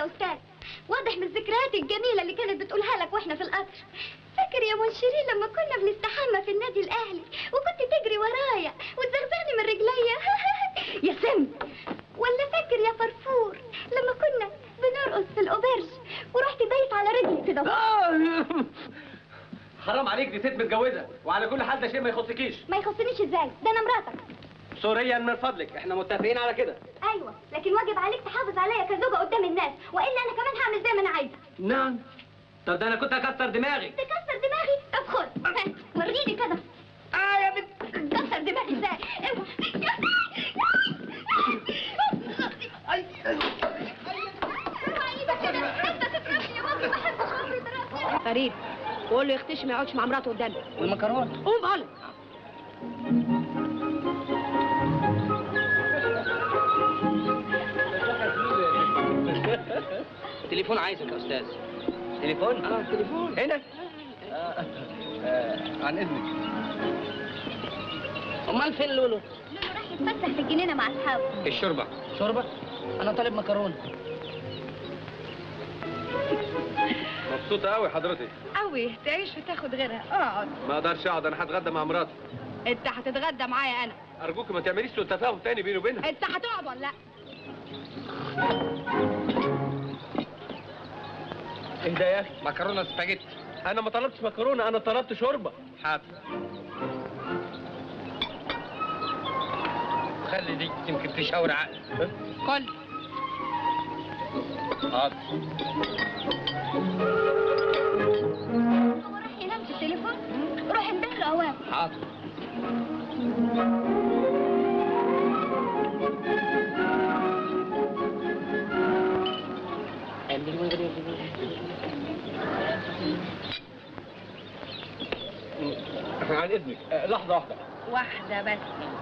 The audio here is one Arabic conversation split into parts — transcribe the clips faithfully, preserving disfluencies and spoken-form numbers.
استاذ، واضح من الذكريات الجميله اللي كانت بتقولها لك واحنا في القطر. فاكر يا منشرين لما كنا بنستحمى في النادي الاهلي وكنت تجري ورايا وتزغزغني من رجليا؟ يا سم. ولا فاكر يا فرفور لما كنا بنرقص في الاوبرج ورحت دايس على رجلي كده؟ حرام عليك، دي ست متجوزه، وعلى كل حال ده شيء ما يخصكيش. ما يخصنيش ازاي؟ ده انا مراتك. سوريا من فضلك، احنا متفقين على كده. ايوه، لكن واجب عليك تحافظ عليا كزوجه قدام الناس، والا انا كمان هعمل زي ما انا عايزه. نعم. طب ده انا كنت هكسر دماغي. تكسر دماغي؟ طب خد وريني كده. اه يا بنت. كسر دماغي ازاي؟ فريد قول له يختشي ما يقعدش مع مراته قدامي. والمكرونه؟ قوم قول. تليفون عايزك يا استاذ. تليفون؟ اه تليفون هنا. آه. آه. عن اذنك. امال فين لولو؟ لولو راح يتفسح في الجنينه مع اصحابه. الشوربه. شوربه؟ انا طالب مكرونه. مبسوطة قوي حضرتك. قوي تعيش وتاخد غيرها. اقعد. ما اقدرش اقعد، انا هتغدى مع مراتي. انت هتتغدى معايا انا. ارجوك ما تعمليش سوء تفاهم تاني بيني وبينها. انت هتقعد ولا لا؟ اهدى يا اخي. مكرونه سباجيتي. انا ما طلبتش مكرونه، انا طلبت شوربه. حاضر. خلي دي يمكن تشاور عقلي. كل. حاضر. هو راح ينام في التليفون؟ روح انبه له اوام. حاضر. عن اذنك، لحظه واحده. واحده بس.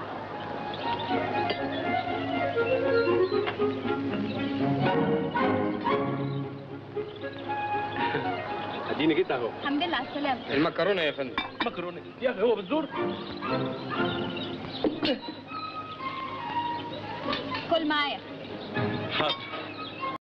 اديني جيت اهو. الحمد لله على السلامه. المكرونه يا فندم. مكرونه يا اخي، هو بالزور. كل معايا. حاضر.